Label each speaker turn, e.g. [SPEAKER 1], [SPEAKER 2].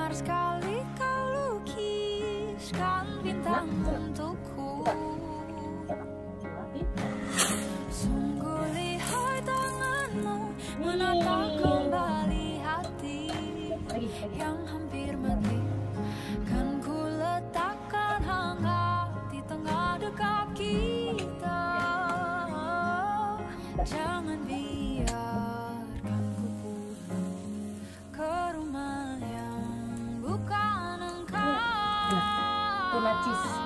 [SPEAKER 1] Biar sekali kau lukiskan bintang untukku. Sungguh lihai tanganmu menatap kembali hati yang hampir mati. Kan ku letakkan hangat di tengah dekat kita. Jangan biarkan ku pulang ke rumah yang bukan engkau.